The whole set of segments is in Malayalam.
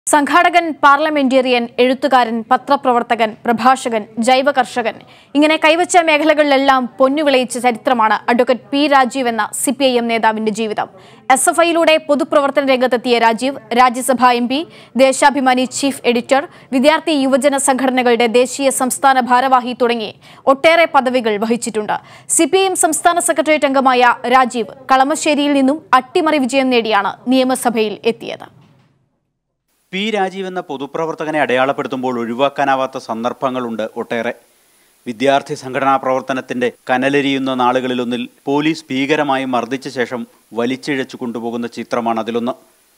സംഘാടകൻ, പാർലമെന്റേറിയൻ, എഴുത്തുകാരൻ, പത്രപ്രവർത്തകൻ, പ്രഭാഷകൻ, ജൈവ കർഷകൻ ഇങ്ങനെ കൈവച്ച മേഖലകളിലെല്ലാം പൊന്നുവിളയിച്ച ചരിത്രമാണ് അഡ്വക്കേറ്റ് പി രാജീവ് എന്ന സിപിഐഎം നേതാവിന്റെ ജീവിതം. എസ്എഫ്ഐയിലൂടെ പൊതുപ്രവർത്തന രംഗത്തെത്തിയ Rajeev Rajya Sabha MP, Deshabhimani chief editor, വിദ്യാർത്ഥി യുവജന സംഘടനകളുടെ ദേശീയ സംസ്ഥാന ഭാരവാഹി തുടങ്ങി ഒട്ടേറെ പദവികൾ വഹിച്ചിട്ടുണ്ട്. സിപിഐഎം സംസ്ഥാന സെക്രട്ടേറിയറ്റ് അംഗമായ രാജീവ് കളമശ്ശേരിയിൽ നിന്നും അട്ടിമറി വിജയം നേടിയാണ് നിയമസഭയിൽ എത്തിയത്. പി രാജീവ് എന്ന പൊതുപ്രവർത്തകനെ അടയാളപ്പെടുത്തുമ്പോൾ ഒഴിവാക്കാനാവാത്ത സന്ദർഭങ്ങളുണ്ട് ഒട്ടേറെ. വിദ്യാർത്ഥി സംഘടനാ പ്രവർത്തനത്തിന്റെ കനലെരിയുന്ന നാളുകളിലൊന്നിൽ പോലീസ് ഭീകരമായി മർദ്ദിച്ച ശേഷം വലിച്ചിഴച്ചു കൊണ്ടുപോകുന്ന ചിത്രമാണ് അതിലൊന്ന്.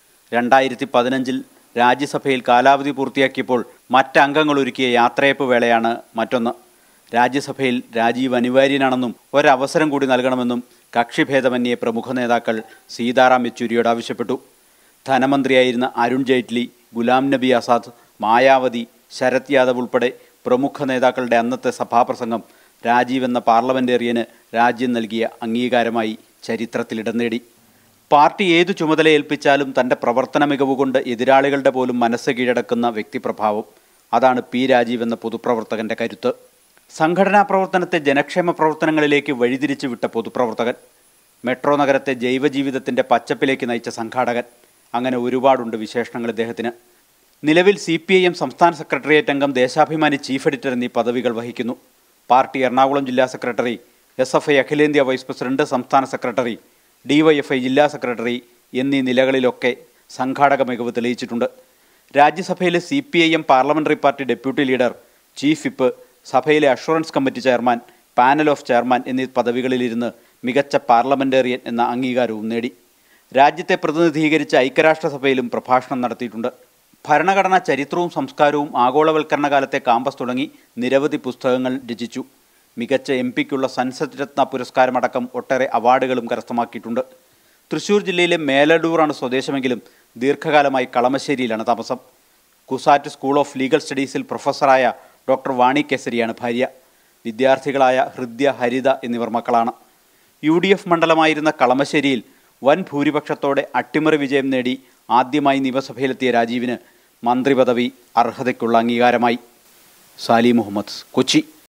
2015 രാജ്യസഭയിൽ കാലാവധി പൂർത്തിയാക്കിയപ്പോൾ മറ്റംഗങ്ങൾ ഒരുക്കിയ യാത്രയപ്പ് വേളയാണ് മറ്റൊന്ന്. രാജ്യസഭയിൽ രാജീവ് അനിവാര്യനാണെന്നും ഒരവസരം കൂടി നൽകണമെന്നും കക്ഷിഭേദമന്യേ പ്രമുഖ നേതാക്കൾ സീതാറാം യെച്ചൂരിയോട് ആവശ്യപ്പെട്ടു. ധനമന്ത്രിയായിരുന്ന അരുൺ ജെയ്റ്റ്ലി, ഗുലാം നബി ആസാദ്, മായാവതി, ശരത് യാദവ് ഉൾപ്പെടെ പ്രമുഖ നേതാക്കളുടെ അന്നത്തെ സഭാപ്രസംഗം രാജീവ് എന്ന പാർലമെന്റേറിയന് രാജ്യം നൽകിയ അംഗീകാരമായി ചരിത്രത്തിലിടം നേടി. പാർട്ടി ഏതു ചുമതല ഏൽപ്പിച്ചാലും തൻ്റെ പ്രവർത്തന മികവുകൊണ്ട് എതിരാളികളുടെ പോലും മനസ്സ് കീഴടക്കുന്ന വ്യക്തിപ്രഭാവം, അതാണ് പി രാജീവ് എന്ന പൊതുപ്രവർത്തകന്റെ കരുത്ത്. സംഘടനാ പ്രവർത്തനത്തെ ജനക്ഷേമ പ്രവർത്തനങ്ങളിലേക്ക് വഴിതിരിച്ചു വിട്ട പൊതുപ്രവർത്തകൻ, മെട്രോ നഗരത്തെ ജൈവജീവിതത്തിൻ്റെ പച്ചപ്പിലേക്ക് നയിച്ച സംഘാടകൻ, അങ്ങനെ ഒരുപാടുണ്ട് വിശേഷണങ്ങൾ ഇദ്ദേഹത്തിന്. നിലവിൽ CPIM സംസ്ഥാന സെക്രട്ടേറിയറ്റ് അംഗം, ദേശാഭിമാനി ചീഫ് എഡിറ്റർ എന്നീ പദവികൾ വഹിക്കുന്നു. പാർട്ടി എറണാകുളം ജില്ലാ സെക്രട്ടറി, SFI അഖിലേന്ത്യാ വൈസ് പ്രസിഡന്റ്, സംസ്ഥാന സെക്രട്ടറി, DYFI ജില്ലാ സെക്രട്ടറി എന്നീ നിലകളിലൊക്കെ സംഘാടക മികവ് തെളിയിച്ചിട്ടുണ്ട്. രാജ്യസഭയിലെ CPIM parliamentary party deputy leader, chief whip, സഭയിലെ assurance committee chairman, panel of chairman എന്നീ പദവികളിലിരുന്ന് മികച്ച പാർലമെന്റേറിയൻ എന്ന അംഗീകാരവും നേടി. രാജ്യത്തെ പ്രതിനിധീകരിച്ച ഐക്യരാഷ്ട്രസഭയിലും പ്രഭാഷണം നടത്തിയിട്ടുണ്ട്. ഭരണഘടനാ ചരിത്രവും സംസ്കാരവും ആഗോളവൽക്കരണ കാലത്തെ കാമ്പസ് തുടങ്ങി നിരവധി പുസ്തകങ്ങൾ രചിച്ചു. മികച്ച MP-ക്കുള്ള സൻസദ് രത്ന പുരസ്കാരമടക്കം ഒട്ടേറെ അവാർഡുകളും കരസ്ഥമാക്കിയിട്ടുണ്ട്. തൃശ്ശൂർ ജില്ലയിലെ മേലടൂറാണ് സ്വദേശമെങ്കിലും ദീർഘകാലമായി കളമശ്ശേരിയിലാണ് താമസം. കുസാറ്റ് സ്കൂൾ ഓഫ് ലീഗൽ സ്റ്റഡീസിൽ പ്രൊഫസറായ ഡോക്ടർ വാണി കേസരിയാണ് ഭാര്യ. വിദ്യാർത്ഥികളായ ഹൃദ്യ, ഹരിത എന്നിവർ മക്കളാണ്. UDF മണ്ഡലമായിരുന്ന കളമശ്ശേരിയിൽ വൻ ഭൂരിപക്ഷത്തോടെ അട്ടിമറി വിജയം നേടി ആദ്യമായി നിയമസഭയിലെത്തിയ രാജീവിന് മന്ത്രിപദവി അർഹതയ്ക്കുള്ള അംഗീകാരമായി. സാലി മുഹമ്മദ്, കൊച്ചി.